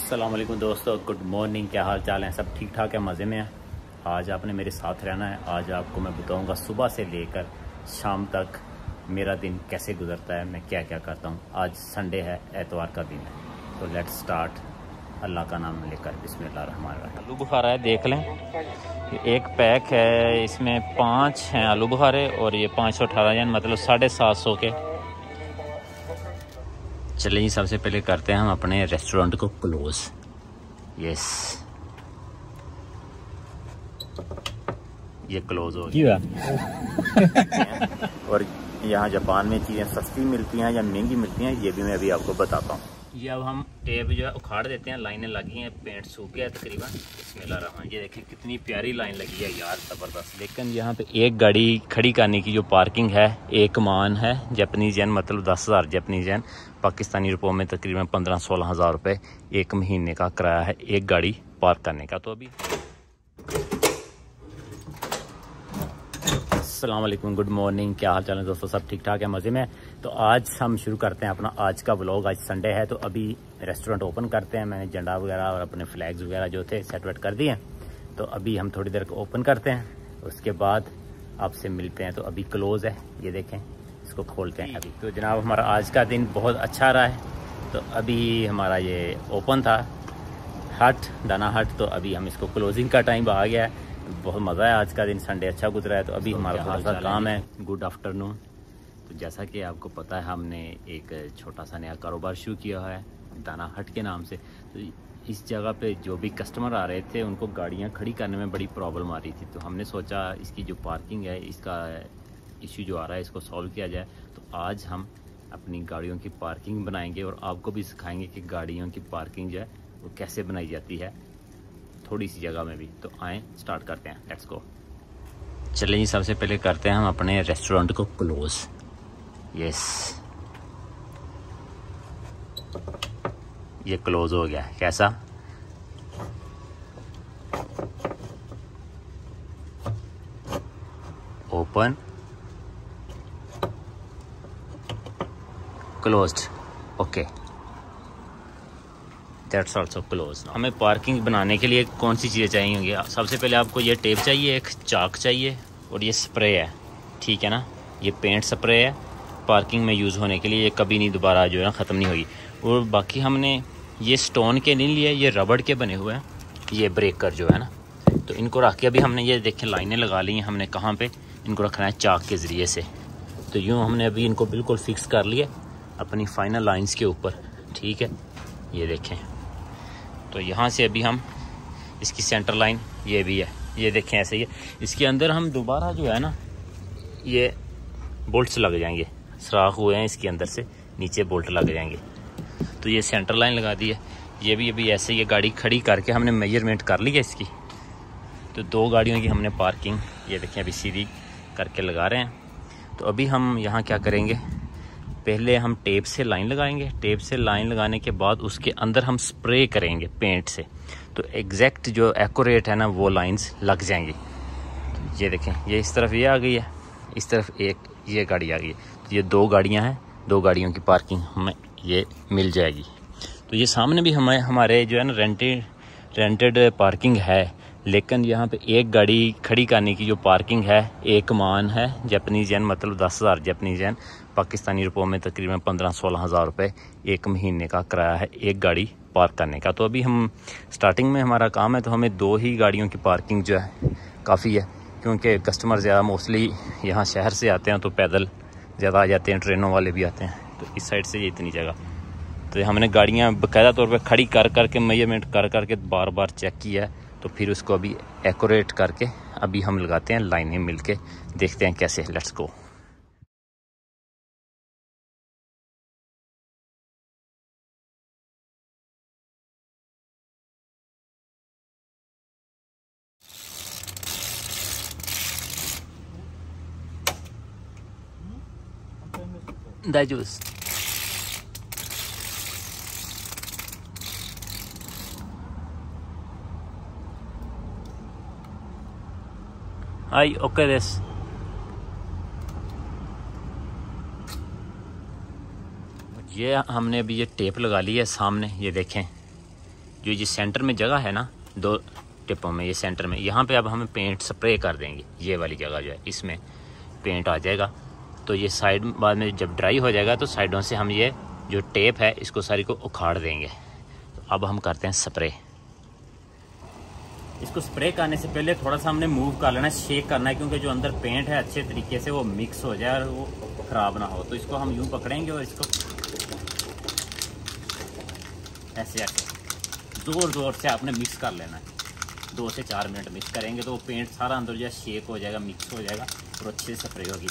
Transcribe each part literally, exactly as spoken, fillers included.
अस्सलाम वालेकुम दोस्तों, गुड मॉर्निंग। क्या हाल चाल है? सब ठीक ठाक है, मज़े में है। आज आपने मेरे साथ रहना है। आज आपको मैं बताऊंगा सुबह से लेकर शाम तक मेरा दिन कैसे गुजरता है, मैं क्या क्या करता हूं। आज संडे है, एतवार का दिन है, तो लेट्स स्टार्ट अल्लाह का नाम लेकर। बिस्मिल्लाहिर्रहमानिर्रहीम। आलू बुखारा है, देख लें। एक पैक है, इसमें पाँच हैं आलू बुखारे और ये पाँच सौ अठारह यानी मतलब साढ़े सात सौ के। चलिए जी, सबसे पहले करते हैं हम अपने रेस्टोरेंट को क्लोज। यस, ये क्लोज हो गया। और यहाँ जापान में चीज़ें सस्ती मिलती हैं या महंगी मिलती हैं, ये भी मैं अभी आपको बताता हूँ। ये अब हम टेप जो है उखाड़ देते हैं। लाइनें लगी हैं, पेंट सूख गया तकरीबन। बिस्मिल्लाहिर्रहमान। ये देखिए कितनी प्यारी लाइन लगी है यार, ज़बरदस्त। लेकिन यहाँ पे एक गाड़ी खड़ी करने की जो पार्किंग है, एक मान है जापानीज येन, मतलब दस हज़ार जापानीज येन, पाकिस्तानी रुपयों में तकरीबन पंद्रह सोलह हज़ार रुपये एक महीने का किराया है एक गाड़ी पार्क करने का। तो अभी अस्सलाम वालेकुम, गुड मॉर्निंग। क्या हाल चाल है दोस्तों? सब ठीक ठाक है, मज़े में। तो आज हम शुरू करते हैं अपना आज का व्लॉग। आज संडे है, तो अभी रेस्टोरेंट ओपन करते हैं। मैंने झंडा वगैरह और अपने फ्लैग्स वगैरह जो थे सेट वेट कर दिए हैं, तो अभी हम थोड़ी देर को ओपन करते हैं, उसके बाद आपसे मिलते हैं। तो अभी क्लोज़ है, ये देखें, इसको खोलते हैं अभी। तो जनाब, हमारा आज का दिन बहुत अच्छा रहा है। तो अभी हमारा ये ओपन था हट, दाना हट, तो अभी हम इसको क्लोजिंग का टाइम आ गया है। बहुत मज़ा है, आज का दिन संडे अच्छा गुजरा है। तो अभी तो हमारा थोड़ा सा काम है। Good afternoon. तो जैसा कि आपको पता है, हमने एक छोटा सा नया कारोबार शुरू किया है दाना हट के नाम से। तो इस जगह पे जो भी कस्टमर आ रहे थे, उनको गाड़ियां खड़ी करने में बड़ी प्रॉब्लम आ रही थी। तो हमने सोचा इसकी जो पार्किंग है, इसका इशू जो आ रहा है, इसको सॉल्व किया जाए। तो आज हम अपनी गाड़ियों की पार्किंग बनाएंगे और आपको भी सिखाएंगे कि गाड़ियों की पार्किंग जो है वो कैसे बनाई जाती है थोड़ी सी जगह में भी। तो आएँ स्टार्ट करते हैं, लेट्स गो। चलिए जी, सबसे पहले करते हैं हम अपने रेस्टोरेंट को क्लोज। यस, ये क्लोज हो गया। कैसा? Open, closed, okay, that's also close. हमें पार्किंग बनाने के लिए कौन सी चीज़ें चाहिए होंगी? सबसे पहले आपको ये टेप चाहिए, एक चाक चाहिए और ये स्प्रे है, ठीक है ना। ये पेंट स्प्रे है, पार्किंग में यूज़ होने के लिए। ये कभी नहीं दोबारा जो है ना ख़त्म नहीं होगी। और बाकी हमने ये स्टोन के नहीं लिए, ये रबड़ के बने हुए हैं, ये ब्रेकर जो है ना। तो इनको रख के अभी हमने ये देखें लाइनें लगा ली हैं। हमने कहाँ पे इनको रखना है? चाक के ज़रिए से। तो यूँ हमने अभी इनको बिल्कुल फिक्स कर लिया अपनी फाइनल लाइन्स के ऊपर, ठीक है। ये देखें, तो यहाँ से अभी हम इसकी सेंटर लाइन ये भी है, ये देखें ऐसे ही है। इसके अंदर हम दोबारा जो है ना, ये बोल्ट्स लग जाएंगे, सुराख हुए हैं इसके अंदर से, नीचे बोल्ट लग जाएंगे। तो ये सेंटर लाइन लगा दी है। ये भी अभी ऐसे ये गाड़ी खड़ी करके हमने मेजरमेंट कर ली है इसकी। तो दो गाड़ियों की हमने पार्किंग ये देखें अभी सीधी करके लगा रहे हैं। तो अभी हम यहाँ क्या करेंगे, पहले हम टेप से लाइन लगाएंगे। टेप से लाइन लगाने के बाद उसके अंदर हम स्प्रे करेंगे पेंट से। तो एग्जैक्ट जो एक्यूरेट है ना, वो लाइंस लग जाएंगी। तो ये देखें, ये इस तरफ ये आ गई है, इस तरफ एक ये गाड़ी आ गई है। तो ये दो गाड़ियां हैं, दो गाड़ियों की पार्किंग हमें ये मिल जाएगी। तो ये सामने भी हमें हमारे जो है ना रेंटेड रेंटेड पार्किंग है, लेकिन यहाँ पे एक गाड़ी खड़ी करने की जो पार्किंग है, एक मान है जापानीज येन, मतलब दस हज़ार जापानीज येन, पाकिस्तानी रुपयों में तकरीबन पंद्रह सोलह हज़ार रुपये एक महीने का किराया है एक गाड़ी पार्क करने का। तो अभी हम स्टार्टिंग में हमारा काम है, तो हमें दो ही गाड़ियों की पार्किंग जो है काफ़ी है, क्योंकि कस्टमर ज़्यादा मोस्टली यहाँ शहर से आते हैं, तो पैदल ज़्यादा आ जाते हैं, ट्रेनों वाले भी आते हैं। तो इस साइड से ये इतनी जगह, तो हमने गाड़ियाँ बाकायदा तौर पर खड़ी कर करके मेजरमेंट कर करके बार बार चेक किया है। तो फिर उसको अभी एक्यूरेट करके अभी हम लगाते हैं लाइनें मिलके, देखते हैं कैसे। Let's go. दाजूस आई ओके दिस। ये हमने अभी ये टेप लगा ली है सामने, ये देखें जो ये सेंटर में जगह है ना, दो टिपों में, ये सेंटर में, यहाँ पे अब हम पेंट स्प्रे कर देंगे। ये वाली जगह जो है इसमें पेंट आ जाएगा। तो ये साइड बाद में जब ड्राई हो जाएगा तो साइडों से हम ये जो टेप है इसको सारी को उखाड़ देंगे। तो अब हम करते हैं स्प्रे। इसको स्प्रे करने से पहले थोड़ा सा हमने मूव कर लेना है, शेक करना है, क्योंकि जो अंदर पेंट है अच्छे तरीके से वो मिक्स हो जाए और वो ख़राब ना हो। तो इसको हम यूँ पकड़ेंगे और इसको ऐसे ऐसे ज़ोर ज़ोर से आपने मिक्स कर लेना है। दो से चार मिनट मिक्स करेंगे तो वो पेंट सारा अंदर जो है शेक हो जाएगा, मिक्स हो जाएगा और अच्छे से स्प्रे होगी।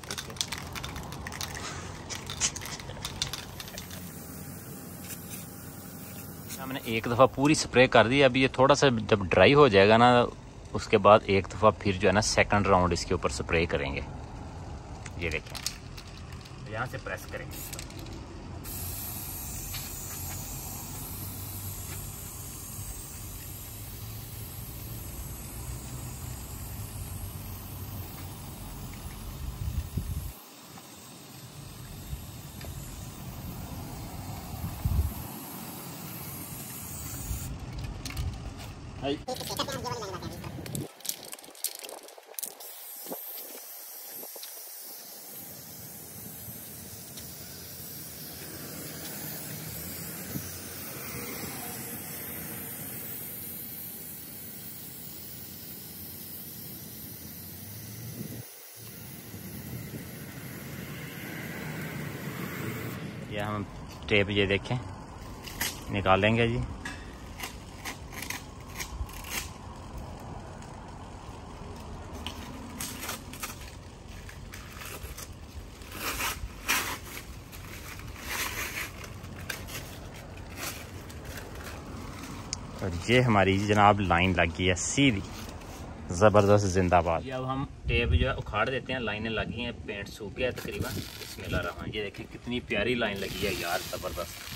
हमने एक दफ़ा पूरी स्प्रे कर दी। अभी ये थोड़ा सा जब ड्राई हो जाएगा ना, उसके बाद एक दफ़ा फिर जो है ना सेकंड राउंड इसके ऊपर स्प्रे करेंगे। ये देखें, यहाँ से प्रेस करेंगे। ये हम टेप ये देखें निकालेंगे जी। और ये हमारी जनाब लाइन लगी है सीधी, ज़बरदस्त जिंदाबाद। ये अब हम टेप जो है उखाड़ देते हैं। लाइनें लगी हैं, पेंट सूख गया तकरीबन। बिस्मिल्लाह, ये देखें कितनी प्यारी लाइन लगी है यार, ज़बरदस्त।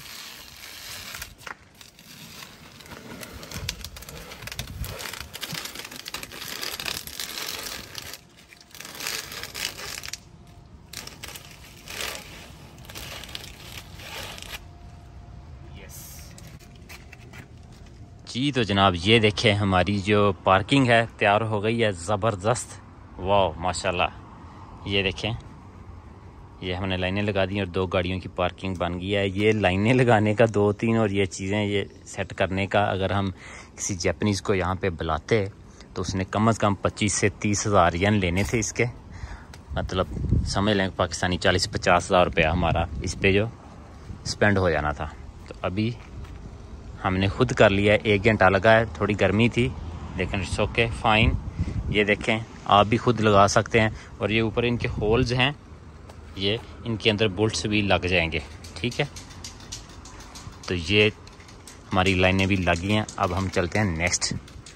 जी तो जनाब ये देखें हमारी जो पार्किंग है तैयार हो गई है, ज़बरदस्त, वाह माशाल्लाह। ये देखें, ये हमने लाइनें लगा दी और दो गाड़ियों की पार्किंग बन गई है। ये लाइनें लगाने का दो तीन और ये चीज़ें ये सेट करने का, अगर हम किसी जापानीज़ को यहाँ पे बुलाते तो उसने कम अज़ कम पच्चीस से तीस हज़ार येन लेने थे इसके। मतलब समझ लें पाकिस्तानी चालीस पचास हज़ार रुपया हमारा इस पर जो स्पेंड हो जाना था। तो अभी हमने खुद कर लिया है। एक घंटा लगा है, थोड़ी गर्मी थी लेकिन इट्स ओके फाइन। ये देखें, आप भी खुद लगा सकते हैं। और ये ऊपर इनके होल्स हैं, ये इनके अंदर बोल्ट्स भी लग जाएंगे, ठीक है। तो ये हमारी लाइनें भी लगी हैं। अब हम चलते हैं नेक्स्ट।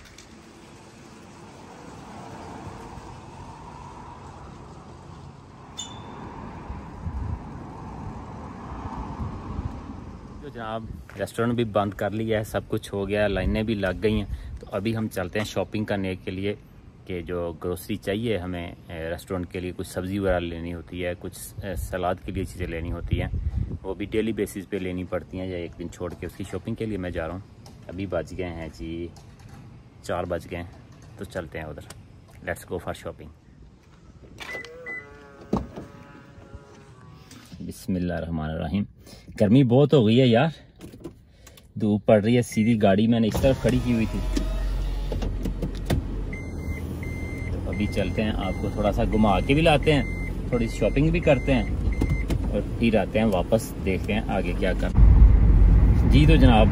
तो जनाब रेस्टोरेंट भी बंद कर लिया है, सब कुछ हो गया, लाइनें भी लग गई हैं। तो अभी हम चलते हैं शॉपिंग करने के लिए, कि जो ग्रोसरी चाहिए हमें रेस्टोरेंट के लिए, कुछ सब्ज़ी वगैरह लेनी होती है, कुछ सलाद के लिए चीज़ें लेनी होती हैं, वो भी डेली बेसिस पे लेनी पड़ती हैं या एक दिन छोड़ के। उसकी शॉपिंग के लिए मैं जा रहा हूँ। अभी बज गए हैं जी चार बज गए हैं, तो चलते हैं उधर। Let's go for shopping. बिस्मिल्लाहिर्रहमानिर्रहीम। गर्मी बहुत हो गई है यार, धूप पड़ रही है। सीधी गाड़ी मैंने इस तरफ खड़ी की हुई थी। तो अभी चलते हैं, आपको थोड़ा सा घुमा के भी लाते हैं, थोड़ी शॉपिंग भी करते हैं और फिर आते हैं वापस, देखते हैं आगे क्या कर। जी तो जनाब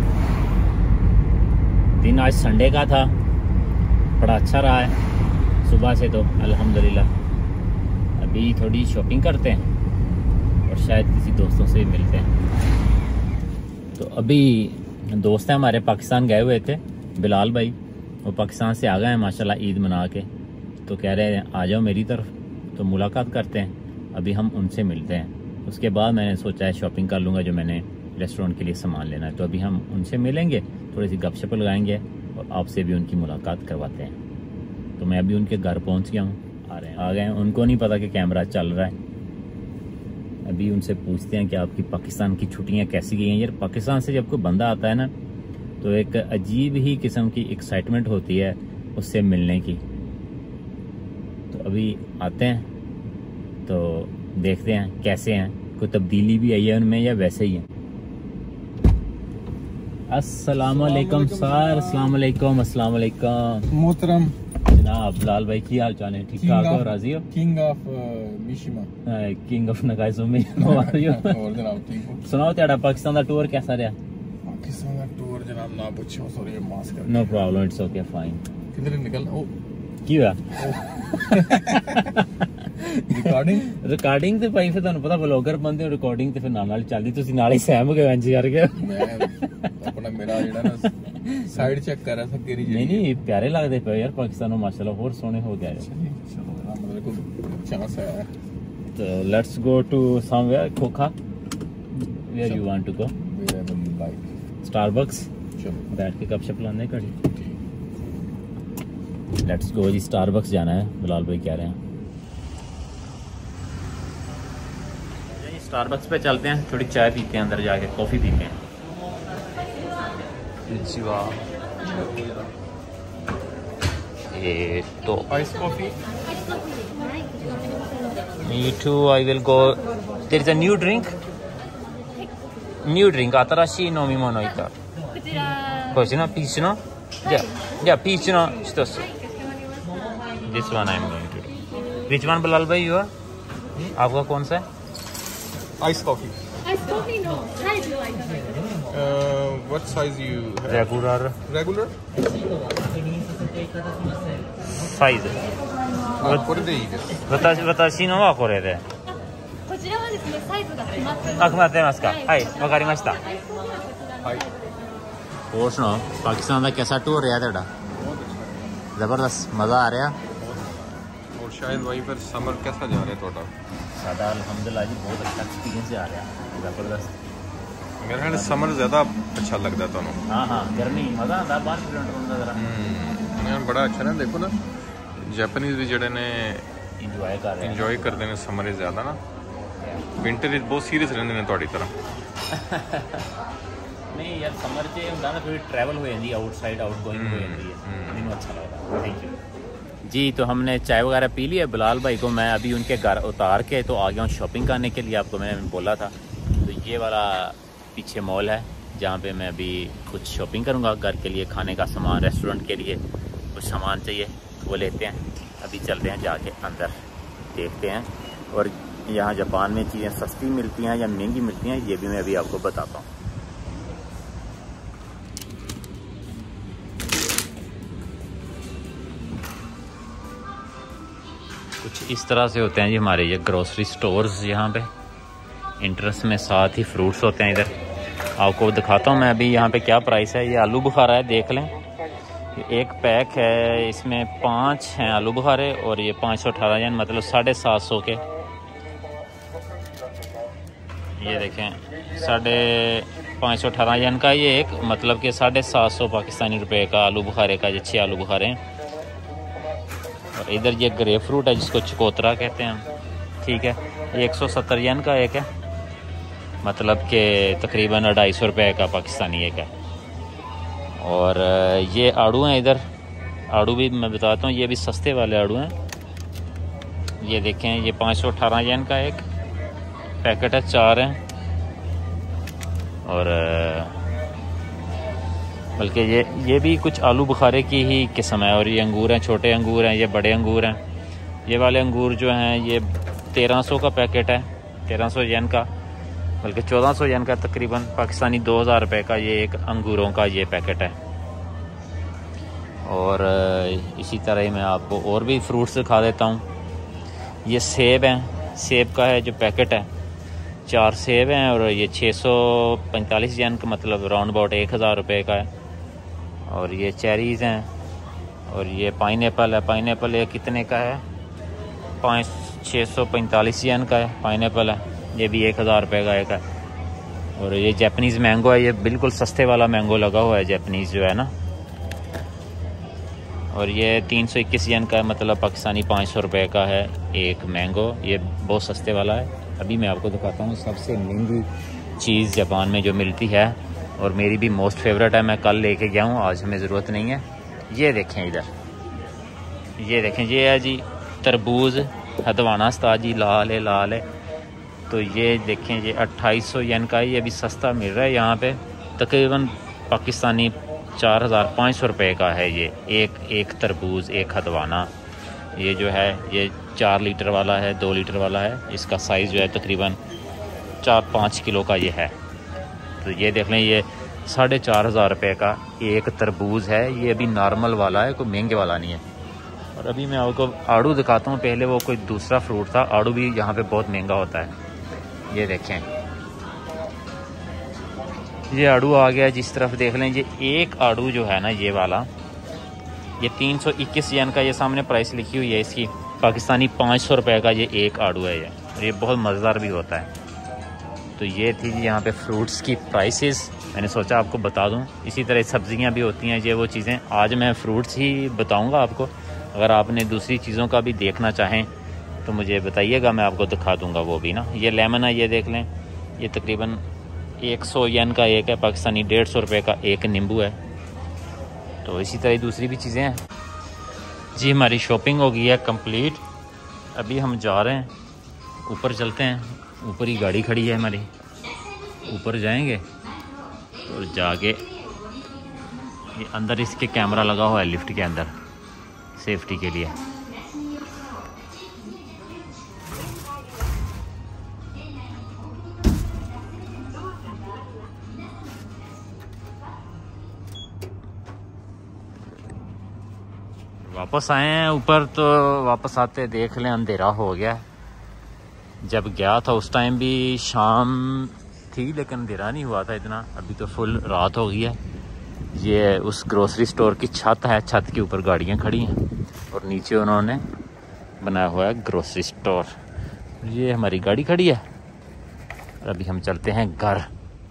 दिन आज संडे का था, बड़ा अच्छा रहा है सुबह से तो अल्हम्दुलिल्लाह। अभी थोड़ी शॉपिंग करते हैं और शायद किसी दोस्तों से भी मिलते हैं। तो अभी दोस्त हैं हमारे पाकिस्तान गए हुए थे, बिलाल भाई, वो पाकिस्तान से आ गए हैं माशाल्लाह ईद मना के। तो कह रहे हैं आ जाओ मेरी तरफ, तो मुलाकात करते हैं। अभी हम उनसे मिलते हैं, उसके बाद मैंने सोचा है शॉपिंग कर लूँगा जो मैंने रेस्टोरेंट के लिए सामान लेना है। तो अभी हम उनसे मिलेंगे, थोड़ी सी गपशप लगाएंगे और आपसे भी उनकी मुलाकात करवाते हैं। तो मैं अभी उनके घर पहुँच गया हूँ, आ रहे हैं आ गए हैं। उनको नहीं पता कि कैमरा चल रहा है। अभी उनसे पूछते हैं कि आपकी पाकिस्तान की छुट्टियां कैसी गई हैं। यार पाकिस्तान से जब कोई बंदा आता है ना, तो एक अजीब ही किस्म की एक्साइटमेंट होती है उससे मिलने की। तो अभी आते हैं तो देखते हैं कैसे हैं, कोई तब्दीली भी आई है उनमें या वैसे ही है। अस्सलाम वालेकुम सर। अस्सलाम वालेकुम। अस्सलाम वालेकुम मोहतरम जनाब बिलाल भाई, की हाल चाल है? ठीक ठाक हो? राजी हो? King of Mishima, king of Nagaizumi और जनाब ठीक हो? सुनाओ तेरा पाकिस्तान का टूर कैसा रहा? पाकिस्तान का टूर जनाब ना पूछो, सॉरी मास्क कर। No problem, it's okay fine. किधर निकल ओ की हुआ? रिकॉर्डिंग रिकॉर्डिंग ਤੇ ਭਾਈ ਫਿਰ ਤੁਹਾਨੂੰ ਪਤਾ ਬਲੌਗਰ ਬੰਦੇ ਰਿਕਾਰਡਿੰਗ ਤੇ ਫਿਰ ਨਾਲ ਨਾਲ ਚੱਲਦੀ, ਤੁਸੀਂ ਨਾਲ ਹੀ ਸਹਿਮ ਗਏ ਇੰਜ ਕਰਕੇ। ਮੈਂ ਆਪਣਾ ਮੇਰਾ ਜਿਹੜਾ ਨਾ ਸਾਈਡ ਚੈੱਕ ਕਰ ਰਿਹਾ ਸੀ ਕਿਹੜੀ ਨਹੀਂ ਨਹੀਂ ਪਿਆਰੇ ਲੱਗਦੇ ਪਏ ਯਾਰ ਪਾਕਿਸਤਾਨੋਂ, ਮਾਸ਼ਾਅੱਲਾ ਹੋਰ ਸੋਹਣੇ ਹੋ ਗਏ। ਚਲੋ ਮਤਲਬ ਕੋਈ ਚਾਂਸ ਹੈ तो लेट्स गो टू समवेयर खोखा, where you want to go? Starbucks. चलो बैठ के गपशप लाने कड़ी। लेट्स गो जी, स्टारबक्स जाना है, बिलाल भाई कह रहे हैं। स्टारबक्स पे चलते हैं, थोड़ी चाय पीते हैं, अंदर जाके कॉफ़ी पीते हैं। ये तो ice coffee. Me too, I will go. There is a new drink. New drink. Atarashi nomimono ita. こちらピーチの? Yeah. Yeah, ピーチの一つ. This one I am going to do. Which one Bilal bhai you are? आपका कौन सा है? Ice coffee. Ice coffee no size low item. What size you have? Regular. Regular Size. これでいいです。 私私のはこれで。 こちらはですねサイズが決まってます。 あ、決まってますか。はい、わかりました。 はい。 ਹੋਰ ਸੁਣਾਓ, ਪਾਕਿਸਤਾਨ ਦਾ कैसा tour ਰਿਹਾ ਤੁਹਾਡਾ? ਜ਼ਬਰਦਸਤ, ਮਜ਼ਾ ਆ ਰਿਹਾ? और शायद वहीं पर समर कैसा जा रहा है ਤੁਹਾਡਾ? ਸਾਡਾ ਅਲਹਮਦੁਲਿल्लाह ਜੀ ਬਹੁਤ ਅੱਛਾ ਐਕਸਪੀਰੀਅੰਸ ਜਾ ਰਿਹਾ, ਜ਼ਬਰਦਸਤ। मेरे ख्याल समर ज़्यादा अच्छा लगता है ਤੁਹਾਨੂੰ? हाँ हाँ, गर्मी मज़ा आता बाहर किलोमीटर ਹੁੰਦਾ ਜ਼ਰਾ। हम्म, बड़ा अच्छा ना। देखो ना जापानीज भी जड़े ने ਇੰਜੋਏ ਕਰ ਰਹੇ इंजॉय करते हैं समर ही ज़्यादा ना। विंटर बहुत सीरियस रहते हैं ਤੁਹਾਡੀ ਤਰ੍ਹਾਂ। ਨਹੀਂ ਯਾਰ ਸਮਰ 'ਚ ਹੁੰਦਾ ਨਾ ਥੋੜੀ ट्रैवल हो जाती है, आउटसाइड आउट गोइंग हो जाती है, ਮੈਨੂੰ अच्छा लगता। थैंक यू जी। तो हमने चाय वगैरह पी ली है। बिलाल भाई को मैं अभी उनके घर उतार के तो आ गया हूँ शॉपिंग करने के लिए, आपको मैंने बोला था। तो ये वाला पीछे मॉल है जहाँ पे मैं अभी कुछ शॉपिंग करूँगा घर के लिए, खाने का सामान, रेस्टोरेंट के लिए कुछ सामान चाहिए वो लेते हैं। अभी चलते हैं जाके अंदर देखते हैं, और यहाँ जापान में चीज़ें सस्ती मिलती हैं या महंगी मिलती हैं ये भी मैं अभी आपको बताता हूँ। कुछ इस तरह से होते हैं जी हमारे ये ग्रोसरी स्टोर्स, यहाँ पे इंटरेस्ट में साथ ही फ्रूट्स होते हैं। इधर आपको दिखाता हूँ मैं अभी यहाँ पे क्या प्राइस है। ये आलू बुखारा है, देख लें। एक पैक है, इसमें पाँच हैं आलू बुखारे और ये पाँच सौ अठारह येन, मतलब साढ़े सात सौ के। ये देखें साढ़े पाँच सौ अठारह येन का ये एक, मतलब कि साढ़े सात सौ पाकिस्तानी रुपए का आलू बुखारे का, ये छः आलू बुखारे हैं। और इधर ये ग्रेप फ्रूट है जिसको चकोतरा कहते हैं, ठीक है। ये एक सौ सत्तर येन का एक है, मतलब कि तकरीबन अढ़ाई सौ रुपये का पाकिस्तानी एक है। और ये आड़ू हैं, इधर आड़ू भी मैं बताता हूँ, ये भी सस्ते वाले आड़ू हैं। ये देखें ये पाँच सौ अठारह येन का एक पैकेट है, चार हैं। और बल्कि ये ये भी कुछ आलू बुखारे की ही किस्म है। और ये अंगूर हैं, छोटे अंगूर हैं, ये बड़े अंगूर हैं। ये वाले अंगूर जो हैं ये तेरह सौ का पैकेट है, तेरह सौ येन का, बल्कि चौदह सौ येन का, तकरीबन पाकिस्तानी दो हज़ार रुपये का ये एक अंगूरों का ये पैकेट है। और इसी तरह ही मैं आपको और भी फ्रूट्स दिखा देता हूँ। ये सेब हैं, सेब का है जो पैकेट है, चार सेब हैं और ये छः सौ पैंतालीस येन का, मतलब राउंड अबाउट एक हज़ार रुपये का है। और ये चेरीज़ हैं, और ये पाइनएप्पल है। पाइनएप्पल ये कितने का है? पाँच छः सौ पैंतालीस येन का है पाइनएप्पल है, ये भी एक हज़ार रुपये का एक है। और ये जैपनीज़ मैंगो है, ये बिल्कुल सस्ते वाला मैंगो लगा हुआ है जैपनीज़ जो है ना। और ये तीन सौ इक्कीस येन का है, मतलब पाकिस्तानी पाँच सौ रुपये का है एक मैंगो, ये बहुत सस्ते वाला है। अभी मैं आपको दिखाता हूँ सबसे महंगी चीज़ जापान में जो मिलती है, और मेरी भी मोस्ट फेवरेट है। मैं कल लेके गया हूँ, आज हमें ज़रूरत नहीं है। ये देखें इधर, ये देखें, ये है जी तरबूज हदवाना ताजी, लाल है लाल है। तो ये देखें, ये अट्ठाईस सौ येन का है, ये अभी सस्ता मिल रहा है यहाँ पे, तकरीबन पाकिस्तानी चार हज़ार पाँच सौ रुपये का है ये एक एक तरबूज, एक हदवाना। ये जो है ये चार लीटर वाला है, दो लीटर वाला है। इसका साइज़ जो है तकरीबन चार पाँच किलो का ये है। तो ये देख लें, ये साढ़े चार हज़ार रुपये का एक तरबूज है। ये अभी नॉर्मल वाला है, कोई महंगे वाला नहीं है। और अभी मैं आपको आड़ू दिखाता हूँ। पहले वो कोई दूसरा फ्रूट था, आड़ू भी यहाँ पे बहुत महंगा होता है। ये देखें, ये आड़ू आ गया जिस तरफ देख लें। ये एक आड़ू जो है ना, ये वाला, ये तीन सौ इक्कीस येन का, ये सामने प्राइस लिखी हुई है इसकी, पाकिस्तानी पाँच सौ रुपये का ये एक आड़ू है ये। और ये बहुत मज़ेदार भी होता है। तो ये थी जी यहाँ पे फ्रूट्स की प्राइसेस, मैंने सोचा आपको बता दूं। इसी तरह सब्ज़ियाँ भी होती हैं, ये वो चीज़ें। आज मैं फ्रूट्स ही बताऊँगा आपको। अगर आपने दूसरी चीज़ों का भी देखना चाहें तो मुझे बताइएगा, मैं आपको दिखा दूँगा वो भी ना। ये लेमन है, ये देख लें, ये तकरीबन एक सौ येन का एक है, पाकिस्तानी डेढ़ सौ रुपये का एक नींबू है। तो इसी तरह दूसरी भी चीज़ें हैं जी। हमारी शॉपिंग हो गई है कंप्लीट। अभी हम जा रहे हैं ऊपर, चलते हैं। ऊपर ही गाड़ी खड़ी है हमारी, ऊपर जाएंगे और जाके ये अंदर इसके कैमरा लगा हुआ है लिफ्ट के अंदर, सेफ्टी के लिए। वापस आए हैं ऊपर, तो वापस आते देख लें अंधेरा हो गया। जब गया था उस टाइम भी शाम थी, लेकिन अंधेरा नहीं हुआ था इतना। अभी तो फुल रात हो गई है। ये उस ग्रोसरी स्टोर की छत है, छत के ऊपर गाड़ियाँ खड़ी हैं और नीचे उन्होंने बनाया हुआ है ग्रोसरी स्टोर। ये हमारी गाड़ी खड़ी है और अभी हम चलते हैं घर।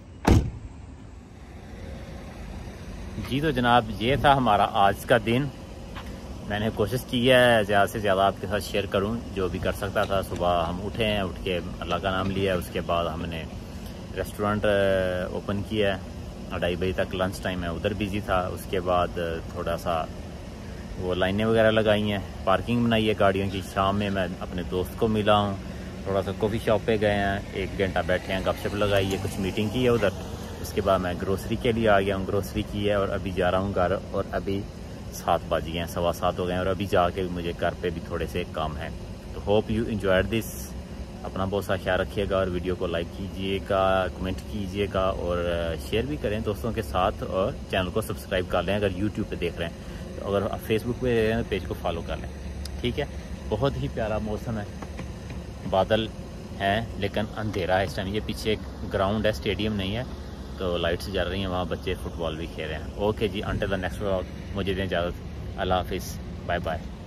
जी तो जनाब, ये था हमारा आज का दिन। मैंने कोशिश की है ज़्यादा से ज़्यादा आपके साथ शेयर करूं, जो भी कर सकता था। सुबह हम उठे हैं, उठ के अल्लाह का नाम लिया, उसके बाद हमने रेस्टोरेंट ओपन किया है। ढाई बजे तक लंच टाइम है, उधर बिजी था। उसके बाद थोड़ा सा वो लाइनें वगैरह लगाई हैं, पार्किंग बनाई है गाड़ियों की। शाम में मैं अपने दोस्त को मिला हूँ, थोड़ा सा कॉफ़ी शॉप पे गए हैं, एक घंटा बैठे हैं, गपशप लगाई है, कुछ मीटिंग की है उधर। उसके बाद मैं ग्रोसरी के लिए आ गया हूँ, ग्रोसरी की है और अभी जा रहा हूँ घर। और अभी सात बज गए हैं, सवा सात हो गए हैं और अभी जाके मुझे घर पे भी थोड़े से काम है। तो होप यू एंजॉयड दिस। अपना बहुत सा ख्याल रखिएगा और वीडियो को लाइक कीजिएगा, कमेंट कीजिएगा और शेयर भी करें दोस्तों के साथ। और चैनल को सब्सक्राइब कर लें अगर यूट्यूब पे देख रहे हैं। तो अगर आप फेसबुक पे देख रहे हैं तो पेज को फॉलो कर लें, ठीक है। बहुत ही प्यारा मौसम है, बादल हैं लेकिन अंधेरा है इस टाइम। ये पीछे एक ग्राउंड है, स्टेडियम नहीं है, तो लाइट्स जल रही हैं, वहाँ बच्चे फुटबॉल भी खेल रहे हैं। ओके जी, अंटिल द नेक्स्ट व्लॉग, मुझे दें इजाज़त। अल्लाह हाफिज़, बाय बाय।